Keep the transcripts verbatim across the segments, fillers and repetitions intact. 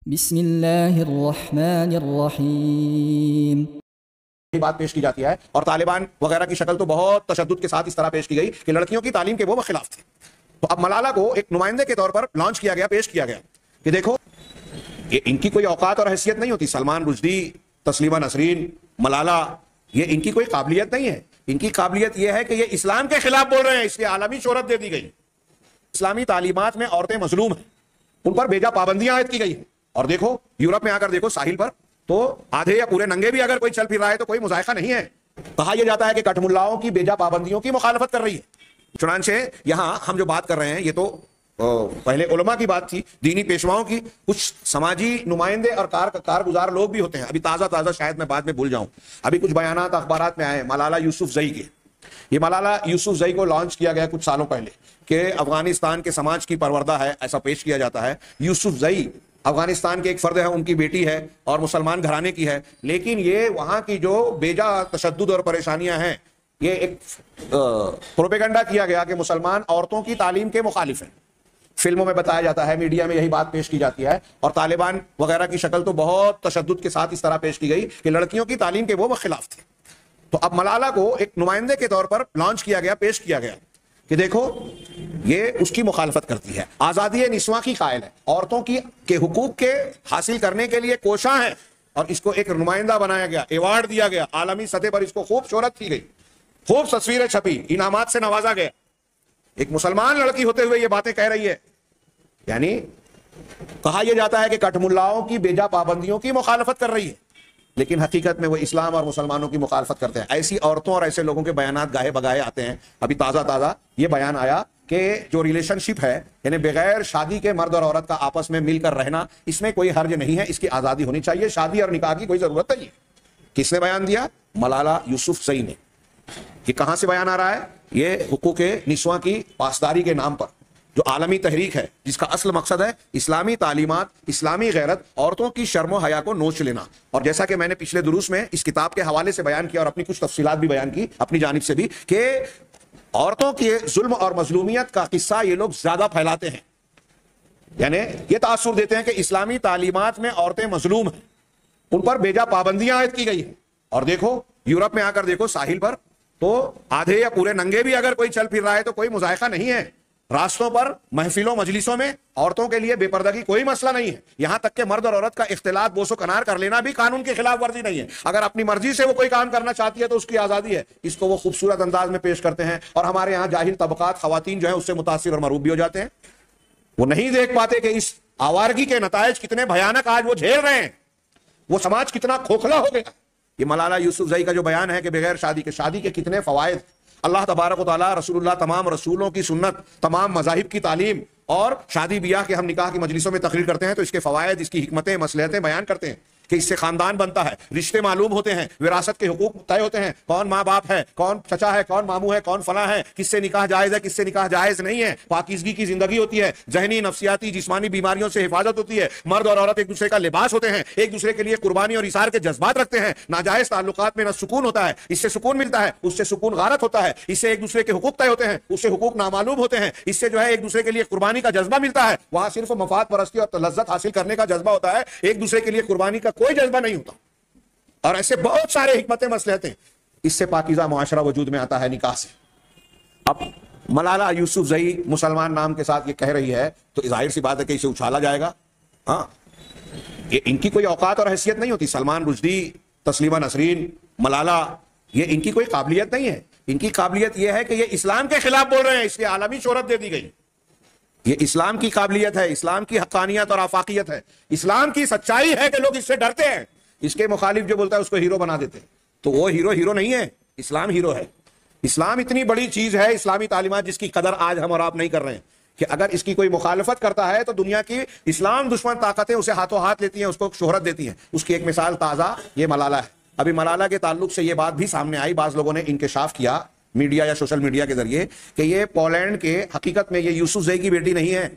بسم اللہ الرحمن الرحیم۔ بات پیش کی جاتی ہے اور طالبان وغیرہ کی شکل تو بہت تشدد کے ساتھ اس طرح پیش کی گئی کہ لڑکیوں کی تعلیم کے وہ خلاف تھے۔ تو اب ملالہ کو ایک نمائندے کے طور پر لانچ کیا گیا، پیش کیا گیا کہ دیکھو یہ ان کی کوئی اوقات اور حیثیت نہیں ہوتی، سلمان رشدی، تسلیمہ نسرین، ملالہ، یہ ان کی کوئی قابلیت نہیں ہے۔ ان کی قابلیت یہ ہے کہ یہ اسلام کے خلاف بول رہے ہیں، اس لیے عالمی شہرت دے دی گئی۔ اسلامی تعلیمات میں عورتیں مظلوم ہیں، ان پر بیجا پابندیاں عائد کی گئی ہیں۔ اور دیکھو یورپ میں آ کر دیکھو ساحل پر تو آدھے یا پورے ننگے بھی اگر کوئی چل پھر رہا ہے تو کوئی مذائقہ نہیں ہے۔ کہا یہ جاتا ہے کہ کٹ ملاؤں کی بیجا پابندیوں کی مخالفت کر رہی ہے۔ چنانچہ یہاں ہم جو بات کر رہے ہیں یہ تو پہلے علماء کی بات تھی، دینی پیشواؤں کی، کچھ سماجی نمائندے اور کار کارگزار لوگ بھی ہوتے ہیں۔ ابھی تازہ تازہ شاید میں بعد میں بھول جاؤں، ابھی کچھ بیانات اخبارات میں آئے ملالہ یوسفزئی کے۔ یہ ملالہ یوسفزئی کو لانچ کیا گیا کچھ سالوں پہلے کہ افغانستان کے سماج کی پروردہ ہے، ایسا پیش کیا جاتا ہے۔ یوسفزئی افغانستان کے ایک فرد ہے، ان کی بیٹی ہے اور مسلمان گھرانے کی ہے، لیکن یہ وہاں کی جو بیجا تشدد اور پریشانیاں ہیں، یہ ایک پروپیگنڈا کیا گیا کہ مسلمان عورتوں کی تعلیم کے مخالف ہیں۔ فلموں میں بتایا جاتا ہے، میڈیا میں یہی بات پیش کی جاتی ہے، اور طالبان وغیرہ کی شکل تو بہت تشدد کے ساتھ اس طرح پیش کی گئی کہ لڑکیوں کی تعلیم کے وہ خلاف تھے۔ تو اب ملالہ کو ایک نمائندے کے طور پر لانچ کیا گیا، پیش کیا گیا کہ دیکھو یہ اس کی مخالفت کرتی ہے، آزادی نسواں کی قائل ہے، عورتوں کی کے حقوق کے حاصل کرنے کے لیے کوشاں ہے، اور اس کو ایک نمائندہ بنایا گیا، ایوارڈ دیا گیا، عالمی سطح پر اس کو خوب شہرت کی گئی، خوب تصویریں چھپی، انعامات سے نوازا گیا۔ ایک مسلمان لڑکی ہوتے ہوئے یہ باتیں کہہ رہی ہے، یعنی کہا یہ جاتا ہے کہ کٹ ملاؤں کی بیجا پابندیوں کی مخالفت کر رہی ہے، لیکن حقیقت میں وہ اسلام اور مسلمانوں کی مخالفت کرتے ہیں۔ ایسی عورتوں اور ایسے لوگوں کے بیانات گاہے بگاہے آتے ہیں۔ ابھی تازہ تازہ یہ بیان آیا کہ جو ریلیشن شپ ہے، یعنی بغیر شادی کے مرد اور عورت کا آپس میں مل کر رہنا، اس میں کوئی حرج نہیں ہے، اس کی آزادی ہونی چاہیے، شادی اور نکاح کی کوئی ضرورت نہیں ہے۔ کس نے بیان دیا؟ ملالہ یوسفزئی نے۔ یہ کہاں سے بیان آ رہا ہے؟ یہ حقوق نسواں کی پاسداری کے نام پر جو عالمی تحریک ہے، جس کا اصل مقصد ہے اسلامی تعلیمات، اسلامی غیرت، عورتوں کی شرم و حیا کو نوچ لینا۔ اور جیسا کہ میں نے پچھلے دروس میں اس کتاب کے حوالے سے بیان کیا اور اپنی کچھ تفصیلات بھی بیان کی اپنی جانب سے بھی، کہ عورتوں کے ظلم اور مظلومیت کا قصہ یہ لوگ زیادہ پھیلاتے ہیں، یعنی یہ تاثر دیتے ہیں کہ اسلامی تعلیمات میں عورتیں مظلوم ہیں، ان پر بیجا پابندیاں عائد کی گئی ہیں۔ اور دیکھو یورپ میں آ کر دیکھو ساحل پر تو آدھے یا پورے ننگے بھی اگر کوئی چل پھر رہا ہے تو کوئی مذائقہ نہیں ہے۔ راستوں پر، محفلوں، مجلسوں میں عورتوں کے لیے بے پردگی کوئی مسئلہ نہیں ہے، یہاں تک کہ مرد اور عورت کا اختلاط بوس و کنار کر لینا بھی قانون کی خلاف ورزی نہیں ہے۔ اگر اپنی مرضی سے وہ کوئی کام کرنا چاہتی ہے تو اس کی آزادی ہے۔ اس کو وہ خوبصورت انداز میں پیش کرتے ہیں، اور ہمارے یہاں جاہل طبقات، خواتین جو ہیں اس سے متاثر اور مرعوب بھی ہو جاتے ہیں۔ وہ نہیں دیکھ پاتے کہ اس آوارگی کے نتائج کتنے بھیانک آج وہ جھیل رہے ہیں، وہ سماج کتنا کھوکھلا ہو گیا۔ یہ ملالہ یوسفزئی کا جو بیان ہے کہ بغیر شادی کے شادی کے کتنے فوائد، اللہ تبارک و تعالیٰ، رسول اللہ، تمام رسولوں کی سنت، تمام مذاہب کی تعلیم، اور شادی بیاہ کے ہم نکاح کی مجلسوں میں تقریر کرتے ہیں تو اس کے فوائد، اس کی حکمتیں، مصلحتیں بیان کرتے ہیں کہ اس سے خاندان بنتا ہے، رشتے معلوم ہوتے ہیں، وراثت کے حقوق طے ہوتے ہیں، کون ماں باپ ہے، کون چچا ہے، کون ماموں ہے، کون فلاں ہے، کس سے نکاح جائز ہے، کس سے نکاح جائز نہیں ہے، پاکیزگی کی زندگی ہوتی ہے، ذہنی، نفسیاتی، جسمانی بیماریوں سے حفاظت ہوتی ہے، مرد اور عورت ایک دوسرے کا لباس ہوتے ہیں، ایک دوسرے کے لیے قربانی اور ایثار کے جذبات رکھتے ہیں، ناجائز تعلقات میں نہ سکون ہوتا ہے، اس سے سکون ملتا ہے، اس سے سکون غارت ہوتا ہے، اس سے ایک دوسرے کے حقوق طے ہوتے ہیں، اس سے حقوق نامعلوم ہوتے ہیں، اس سے جو ہے ایک دوسرے کے لیے قربانی کا جذبہ ملتا ہے، وہاں صرف مفاد پرستی اور لذت حاصل کرنے کا جذبہ ہوتا ہے، ایک دوسرے کے لیے قربانی کا کوئی جذبہ نہیں ہوتا۔ اور ایسے بہت سارے حکمتیں، مصلحتیں، اس سے پاکیزہ معاشرہ وجود میں آتا ہے نکاح سے۔ اب ملالہ یوسفزئی مسلمان نام کے ساتھ یہ کہہ رہی ہے تو ظاہر سی بات ہے کہ اسے اچھالا جائے گا۔ ہاں، یہ ان کی کوئی اوقات اور حیثیت نہیں ہوتی، سلمان رشدی، تسلیمہ نسرین، ملالہ، یہ ان کی کوئی قابلیت نہیں ہے۔ ان کی قابلیت یہ ہے کہ یہ اسلام کے خلاف بول رہے ہیں، اس لیے عالمی شہرت دے دی گئی۔ یہ اسلام کی قابلیت ہے، اسلام کی حقانیت اور آفاقیت ہے، اسلام کی سچائی ہے کہ لوگ اس سے ڈرتے ہیں۔ اس کے مخالف جو بولتا ہے اس کو ہیرو بنا دیتے ہیں، تو وہ ہیرو ہیرو نہیں ہے، اسلام ہیرو ہے۔ اسلام اتنی بڑی چیز ہے، اسلامی تعلیمات، جس کی قدر آج ہم اور آپ نہیں کر رہے ہیں، کہ اگر اس کی کوئی مخالفت کرتا ہے تو دنیا کی اسلام دشمن طاقتیں اسے ہاتھوں ہاتھ لیتی ہیں، اس کو شہرت دیتی ہیں۔ اس کی ایک مثال تازہ یہ ملالہ ہے۔ ابھی ملالہ کے تعلق سے یہ بات بھی سامنے آئی، بعض لوگوں نے انکشاف کیا میڈیا یا سوشل میڈیا کے ذریعے کہ یہ پولینڈ کے، حقیقت میں یہ یوسفزئی کی بیٹی نہیں ہے،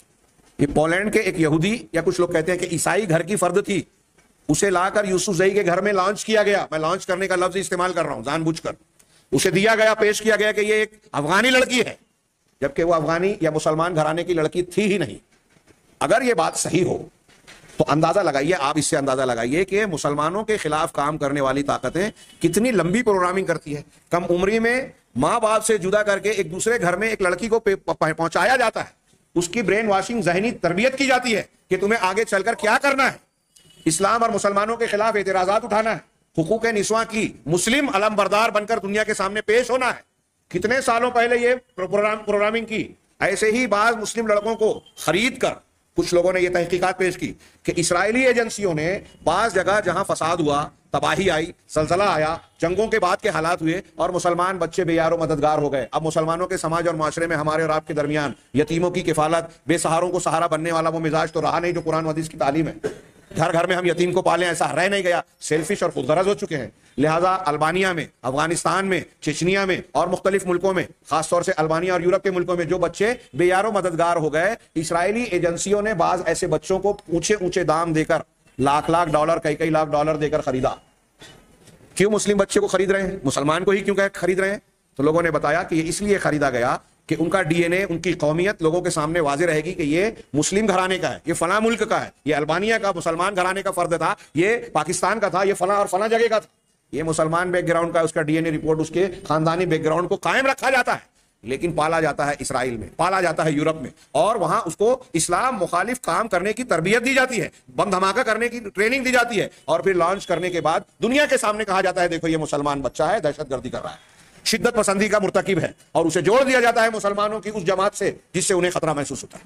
یہ پولینڈ کے ایک یہودی، یا کچھ لوگ کہتے ہیں کہ عیسائی گھر کی فرد تھی، اسے لا کر یوسفزئی کے گھر میں لانچ کیا گیا۔ میں لانچ کرنے کا لفظ استعمال کر رہا ہوں جان بوجھ کر۔ اسے دیا گیا، پیش کیا گیا کہ یہ ایک افغانی لڑکی ہے، جبکہ وہ افغانی یا مسلمان گھرانے کی لڑکی تھی ہی نہیں۔ اگر یہ بات صحیح ہو تو اندازہ لگائیے، آپ اس سے اندازہ لگائیے کہ مسلمانوں کے خلاف کام کرنے والی طاقتیں کتنی لمبی پروگرامنگ کرتی ہے. کم عمری میں ماں باپ سے جدا کر کے ایک دوسرے گھر میں ایک لڑکی کو پہنچایا جاتا ہے، اس کی برین واشنگ، ذہنی تربیت کی جاتی ہے کہ تمہیں آگے چل کر کیا کرنا ہے، اسلام اور مسلمانوں کے خلاف اعتراضات اٹھانا ہے، حقوق نسواں کی مسلم علم بردار بن کر دنیا کے سامنے پیش ہونا ہے. کتنے سالوں پہلے یہ پروگرامنگ کی. ایسے ہی بعض مسلم لڑکوں کو خرید کر کچھ لوگوں نے یہ تحقیقات پیش کی کہ اسرائیلی ایجنسیوں نے بعض جگہ جہاں فساد ہوا، تباہی آئی، زلزلہ آیا، جنگوں کے بعد کے حالات ہوئے اور مسلمان بچے بے یار و مددگار ہو گئے. اب مسلمانوں کے سماج اور معاشرے میں ہمارے اور آپ کے درمیان یتیموں کی کفالت، بے سہاروں کو سہارا بننے والا وہ مزاج تو رہا نہیں جو قرآن و حدیث کی تعلیم ہے. گھر گھر میں ہم یتیم کو پالیں ایسا رہ نہیں گیا، سیلفش اور خود غرض ہو چکے ہیں. لہذا البانیہ میں، افغانستان میں، چچنیا میں اور مختلف ملکوں میں، خاص طور سے البانیہ اور یورپ کے ملکوں میں جو بچے بے یار و مددگار ہو گئے، اسرائیلی ایجنسیوں نے بعض ایسے بچوں کو اونچے اونچے دام دے کر، لاکھ لاکھ ڈالر، کئی کئی لاکھ ڈالر دے کر خریدا. کیوں مسلم بچے کو خرید رہے ہیں؟ مسلمان کو ہی کیوں خرید رہے ہیں؟ تو لوگوں نے بتایا کہ یہ اس لیے خریدا گیا کہ ان کا ڈی این اے، ان کی قومیت لوگوں کے سامنے واضح رہے گی کہ یہ مسلم گھرانے کا ہے، یہ فلاں ملک کا ہے، یہ البانیہ کا مسلمان گھرانے کا فرد تھا، یہ پاکستان کا تھا، یہ فلاں اور فلاں جگہ کا تھا. یہ مسلمان بیک گراؤنڈ کا، اس کا ڈی این اے رپورٹ، اس کے خاندانی بیک گراؤنڈ کو قائم رکھا جاتا ہے. لیکن پالا جاتا ہے اسرائیل میں، پالا جاتا ہے یورپ میں، اور وہاں اس کو اسلام مخالف کام کرنے کی تربیت دی جاتی ہے، بم دھماکہ کرنے کی ٹریننگ دی جاتی ہے، اور پھر لانچ کرنے کے بعد دنیا کے سامنے کہا جاتا ہے دیکھو یہ مسلمان بچہ ہے، دہشت گردی کر رہا ہے، شدت پسندی کا مرتکب ہے، اور اسے جوڑ دیا جاتا ہے مسلمانوں کی اس جماعت سے جس سے انہیں خطرہ محسوس ہوتا ہے.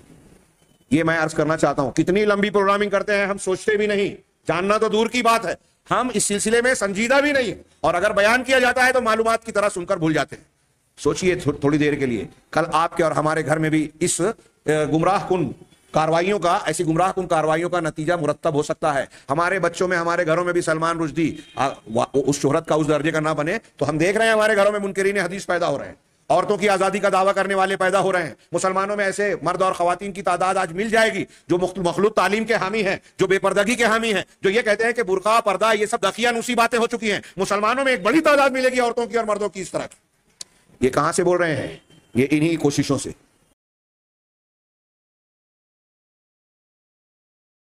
یہ میں عرض کرنا چاہتا ہوں، کتنی لمبی پروگرامنگ کرتے ہیں ہم سوچتے بھی نہیں، جاننا تو دور کی بات ہے، ہم اس سلسلے میں سنجیدہ بھی نہیں، اور اگر بیان کیا جاتا ہے تو معلومات کی طرح سن کر بھول جاتے ہیں. سوچئے تھوڑی دیر کے لیے، کل آپ کے اور ہمارے گھر میں بھی اس گمراہ کن کاروائیوں کا، ایسی گمراہ کن کاروائیوں کا نتیجہ مرتب ہو سکتا ہے. ہمارے بچوں میں، ہمارے گھروں میں بھی سلمان رشدی اس شہرت کا، اس درجے کا نہ بنے تو ہم دیکھ رہے ہیں ہمارے گھروں میں منکرین حدیث پیدا ہو رہے ہیں، عورتوں کی آزادی کا دعویٰ کرنے والے پیدا ہو رہے ہیں. مسلمانوں میں ایسے مرد اور خواتین کی تعداد آج مل جائے گی جو مخلوط تعلیم کے حامی ہیں، جو بے پردگی کے حامی ہیں، جو یہ کہتے ہیں کہ برقع، پردہ یہ سب دقیانوسی باتیں ہو چکی ہیں. مسلمانوں میں ایک بڑی تعداد ملے گی عورتوں کی اور مردوں کی اس طرح کی. یہ کہاں سے بول رہے ہیں؟ یہ انہی کوششوں سے.